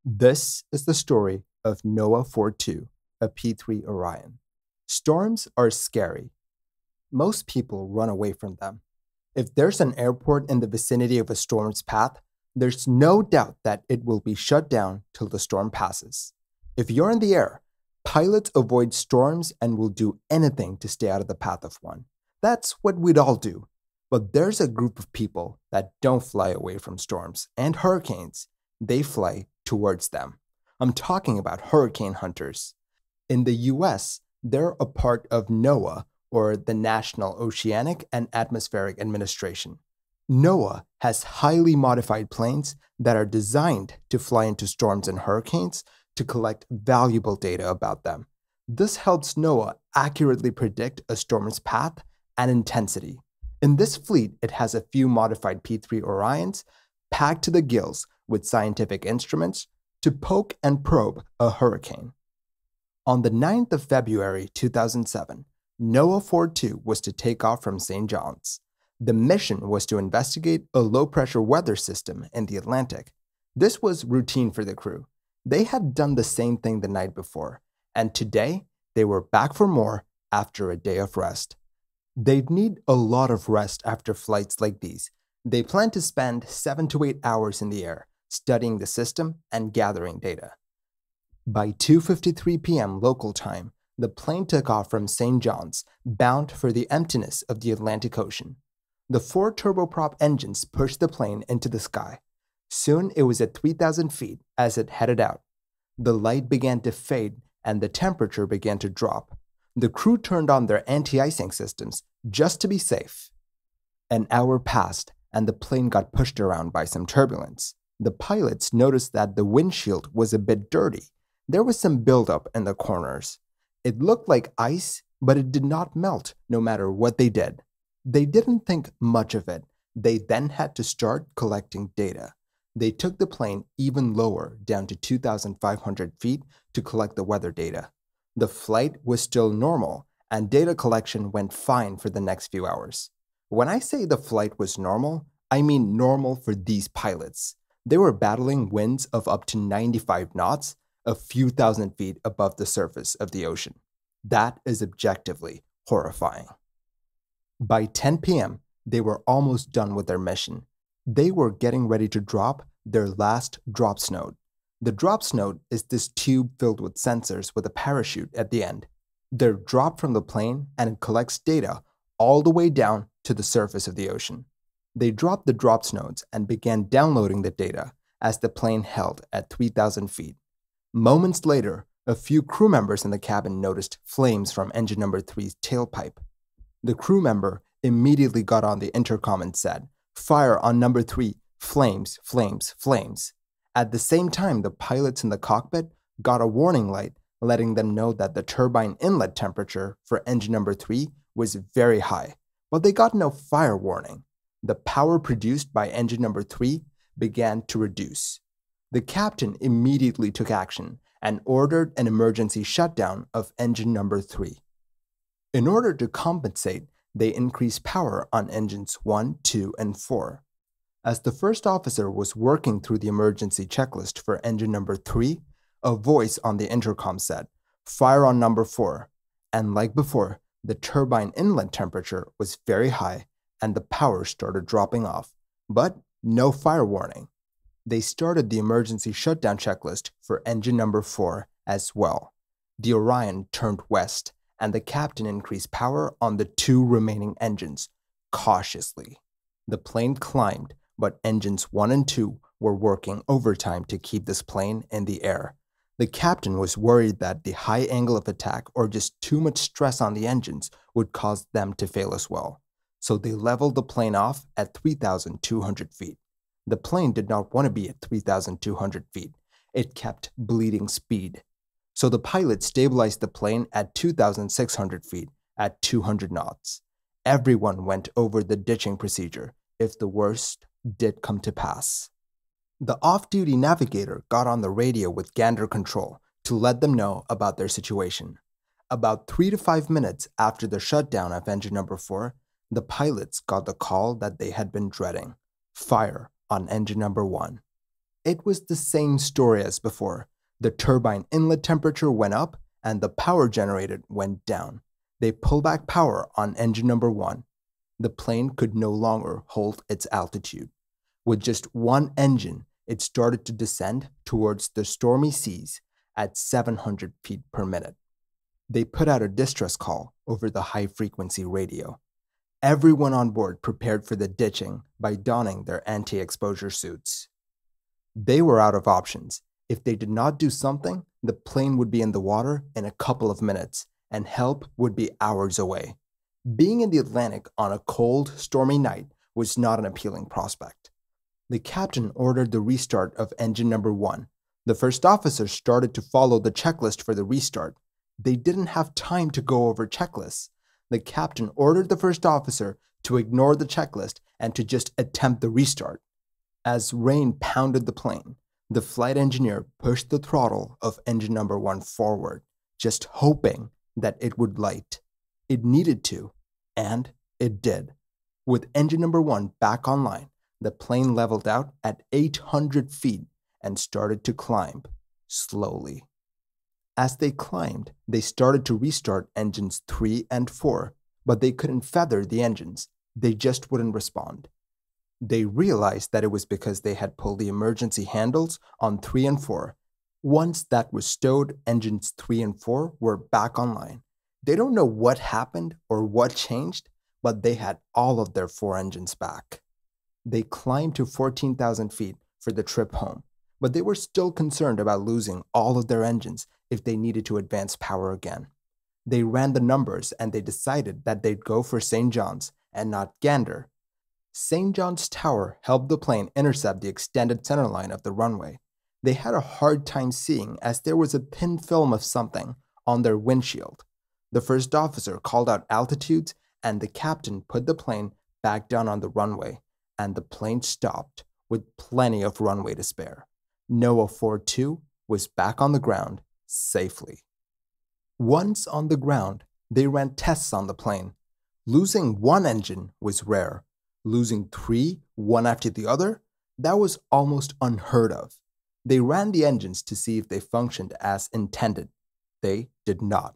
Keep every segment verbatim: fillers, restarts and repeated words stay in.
This is the story of NOAA forty-two, a P three Orion. Storms are scary. Most people run away from them. If there's an airport in the vicinity of a storm's path, there's no doubt that it will be shut down till the storm passes. If you're in the air, pilots avoid storms and will do anything to stay out of the path of one. That's what we'd all do. But there's a group of people that don't fly away from storms and hurricanes. They fly towards them. I'm talking about hurricane hunters. In the U S, they're a part of NOAA, or the National Oceanic and Atmospheric Administration. NOAA has highly modified planes that are designed to fly into storms and hurricanes to collect valuable data about them. This helps NOAA accurately predict a storm's path and intensity. In this fleet, it has a few modified P three Orions packed to the gills with scientific instruments to poke and probe a hurricane. On the ninth of February two thousand seven, NOAA forty-two was to take off from Saint John's. The mission was to investigate a low-pressure weather system in the Atlantic. This was routine for the crew. They had done the same thing the night before, and today they were back for more after a day of rest. They'd need a lot of rest after flights like these. They plan to spend seven to eight hours in the air, studying the system and gathering data. By two fifty-three p m local time, the plane took off from Saint John's, bound for the emptiness of the Atlantic Ocean. The four turboprop engines pushed the plane into the sky. Soon it was at three thousand feet as it headed out. The light began to fade and the temperature began to drop. The crew turned on their anti-icing systems just to be safe. An hour passed and the plane got pushed around by some turbulence. The pilots noticed that the windshield was a bit dirty. There was some buildup in the corners. It looked like ice, but it did not melt no matter what they did. They didn't think much of it. They then had to start collecting data. They took the plane even lower, down to two thousand five hundred feet, to collect the weather data. The flight was still normal, and data collection went fine for the next few hours. When I say the flight was normal, I mean normal for these pilots. They were battling winds of up to ninety-five knots, a few thousand feet above the surface of the ocean. That is objectively horrifying. By ten p m, they were almost done with their mission. They were getting ready to drop their last drops node. The drops node is this tube filled with sensors with a parachute at the end. They're dropped from the plane and it collects data all the way down to the surface of the ocean. They dropped the drops nodes and began downloading the data as the plane held at three thousand feet. Moments later, a few crew members in the cabin noticed flames from engine number three's tailpipe. The crew member immediately got on the intercom and said, "Fire on number three, flames, flames, flames." At the same time, the pilots in the cockpit got a warning light letting them know that the turbine inlet temperature for engine number three was very high, but they got no fire warning. The power produced by engine number three began to reduce. The captain immediately took action and ordered an emergency shutdown of engine number three. In order to compensate, they increased power on engines one, two, and four. As the first officer was working through the emergency checklist for engine number three, a voice on the intercom said, "Fire on number four." And like before, the turbine inlet temperature was very high and the power started dropping off, but no fire warning. They started the emergency shutdown checklist for engine number four as well. The Orion turned west and the captain increased power on the two remaining engines, cautiously. The plane climbed, but engines one and two were working overtime to keep this plane in the air. The captain was worried that the high angle of attack or just too much stress on the engines would cause them to fail as well. So they leveled the plane off at three thousand two hundred feet. The plane did not want to be at three thousand two hundred feet. It kept bleeding speed. So the pilot stabilized the plane at two thousand six hundred feet at two hundred knots. Everyone went over the ditching procedure if the worst did come to pass. The off-duty navigator got on the radio with Gander control to let them know about their situation. About three to five minutes after the shutdown of engine number four, the pilots got the call that they had been dreading: fire on engine number one. It was the same story as before. The turbine inlet temperature went up and the power generated went down. They pulled back power on engine number one. The plane could no longer hold its altitude. With just one engine, it started to descend towards the stormy seas at seven hundred feet per minute. They put out a distress call over the high-frequency radio. Everyone on board prepared for the ditching by donning their anti-exposure suits. They were out of options. If they did not do something, the plane would be in the water in a couple of minutes, and help would be hours away. Being in the Atlantic on a cold, stormy night was not an appealing prospect. The captain ordered the restart of engine number one. The first officer started to follow the checklist for the restart. They didn't have time to go over checklists. The captain ordered the first officer to ignore the checklist and to just attempt the restart. As rain pounded the plane, the flight engineer pushed the throttle of engine number one forward, just hoping that it would light. It needed to, and it did. With engine number one back online, the plane leveled out at eight hundred feet and started to climb, slowly. As they climbed, they started to restart engines three and four, but they couldn't feather the engines. They just wouldn't respond. They realized that it was because they had pulled the emergency handles on three and four. Once that was stowed, engines three and four were back online. They don't know what happened or what changed, but they had all of their four engines back. They climbed to fourteen thousand feet for the trip home, but they were still concerned about losing all of their engines if they needed to advance power again. They ran the numbers and they decided that they'd go for Saint John's and not Gander. Saint John's Tower helped the plane intercept the extended centerline of the runway. They had a hard time seeing as there was a thin film of something on their windshield. The first officer called out altitudes and the captain put the plane back down on the runway, and the plane stopped with plenty of runway to spare. NOAA four two was back on the ground safely. Once on the ground, they ran tests on the plane. Losing one engine was rare. Losing three, one after the other, that was almost unheard of. They ran the engines to see if they functioned as intended. They did not.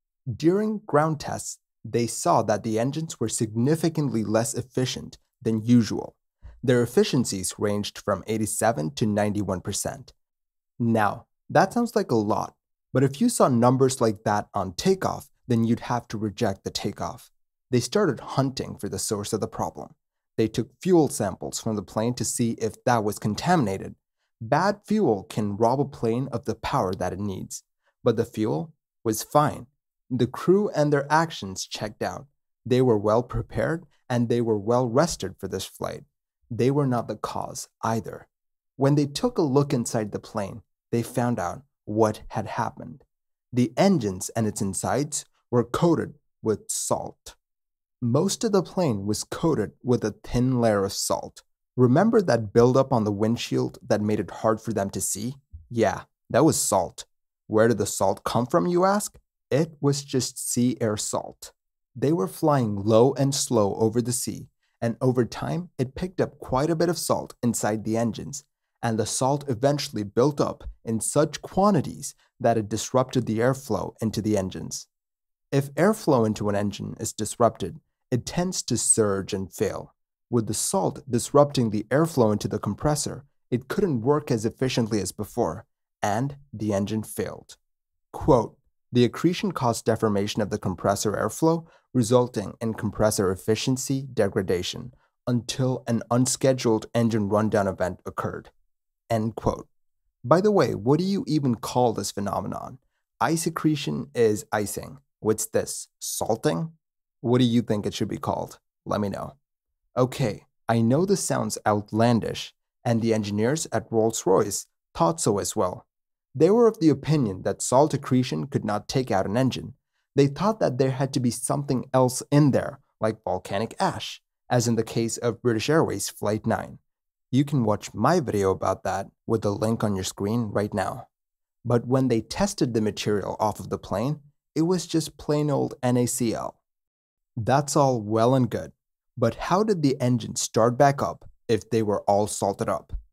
During ground tests, they saw that the engines were significantly less efficient than usual. Their efficiencies ranged from eighty-seven to ninety-one percent. Now, that sounds like a lot, but if you saw numbers like that on takeoff, then you'd have to reject the takeoff. They started hunting for the source of the problem. They took fuel samples from the plane to see if that was contaminated. Bad fuel can rob a plane of the power that it needs, but the fuel was fine. The crew and their actions checked out. They were well prepared and they were well rested for this flight. They were not the cause either. When they took a look inside the plane, they found out what had happened. The engines and its insides were coated with salt. Most of the plane was coated with a thin layer of salt. Remember that buildup on the windshield that made it hard for them to see? Yeah, that was salt. Where did the salt come from, you ask? It was just sea air salt. They were flying low and slow over the sea, and over time, it picked up quite a bit of salt inside the engines, and the salt eventually built up in such quantities that it disrupted the airflow into the engines. If airflow into an engine is disrupted, it tends to surge and fail. With the salt disrupting the airflow into the compressor, it couldn't work as efficiently as before, and the engine failed. Quote, the accretion caused deformation of the compressor airflow, resulting in compressor efficiency degradation until an unscheduled engine rundown event occurred. End quote. By the way, what do you even call this phenomenon? Ice accretion is icing. What's this? Salting? What do you think it should be called? Let me know. Okay, I know this sounds outlandish, and the engineers at Rolls-Royce thought so as well. They were of the opinion that salt accretion could not take out an engine. They thought that there had to be something else in there, like volcanic ash, as in the case of British Airways Flight nine. You can watch my video about that with the link on your screen right now. But when they tested the material off of the plane, it was just plain old N A C L. That's all well and good, but how did the engine start back up if they were all salted up?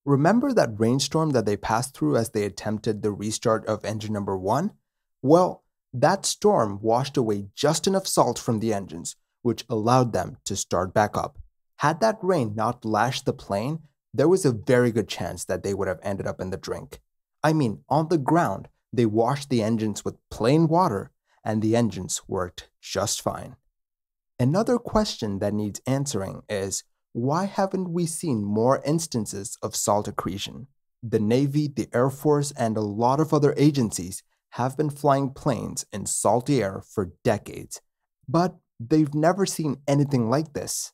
Remember that rainstorm that they passed through as they attempted the restart of engine number one? Well, that storm washed away just enough salt from the engines, which allowed them to start back up. Had that rain not lashed the plane, there was a very good chance that they would have ended up in the drink. I mean, on the ground, they washed the engines with plain water, and the engines worked just fine. Another question that needs answering is, why haven't we seen more instances of salt accretion? The Navy, the Air Force, and a lot of other agencies have been flying planes in salty air for decades, but they've never seen anything like this.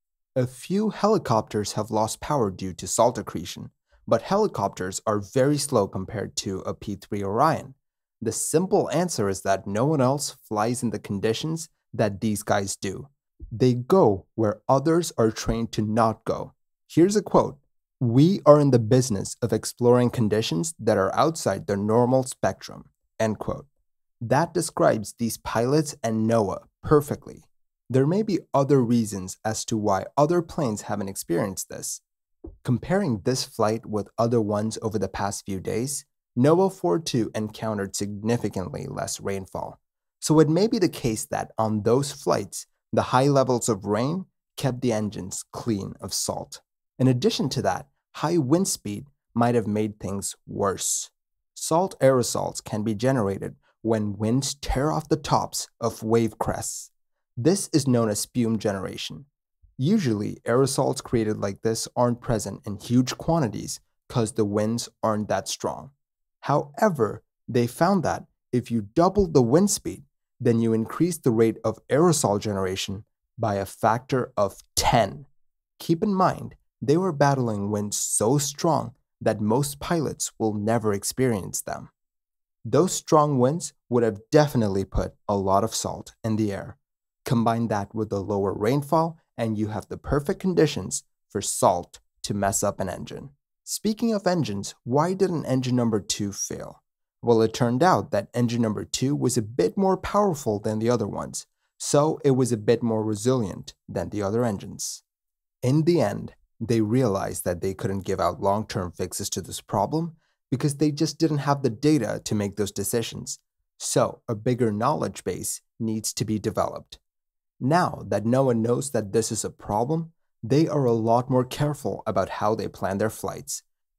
A few helicopters have lost power due to salt accretion, but helicopters are very slow compared to a P three Orion. The simple answer is that no one else flies in the conditions that these guys do. They go where others are trained to not go. Here's a quote: "We are in the business of exploring conditions that are outside the normal spectrum." End quote. That describes these pilots and NOAA perfectly. There may be other reasons as to why other planes haven't experienced this. Comparing this flight with other ones over the past few days, NOAA forty-two encountered significantly less rainfall. So it may be the case that on those flights, the high levels of rain kept the engines clean of salt. In addition to that, high wind speed might have made things worse. Salt aerosols can be generated when winds tear off the tops of wave crests. This is known as spume generation. Usually, aerosols created like this aren't present in huge quantities because the winds aren't that strong. However, they found that if you double the wind speed, then you increase the rate of aerosol generation by a factor of ten. Keep in mind, they were battling winds so strong that most pilots will never experience them. Those strong winds would have definitely put a lot of salt in the air. Combine that with the lower rainfall, and you have the perfect conditions for salt to mess up an engine. Speaking of engines, why didn't engine number two fail? Well, it turned out that engine number two was a bit more powerful than the other ones, so it was a bit more resilient than the other engines. In the end, they realized that they couldn't give out long-term fixes to this problem because they just didn't have the data to make those decisions. So a bigger knowledge base needs to be developed. Now that NOAA knows that this is a problem, they are a lot more careful about how they plan their flights.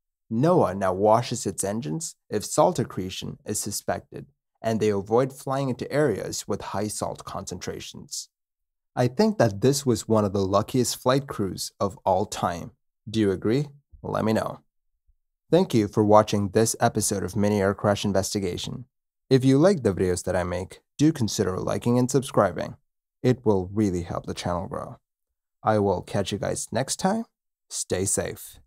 NOAA now washes its engines if salt accretion is suspected, and they avoid flying into areas with high salt concentrations. I think that this was one of the luckiest flight crews of all time. Do you agree? Let me know. Thank you for watching this episode of Mini Air Crash Investigation. If you like the videos that I make, do consider liking and subscribing. It will really help the channel grow. I will catch you guys next time. Stay safe.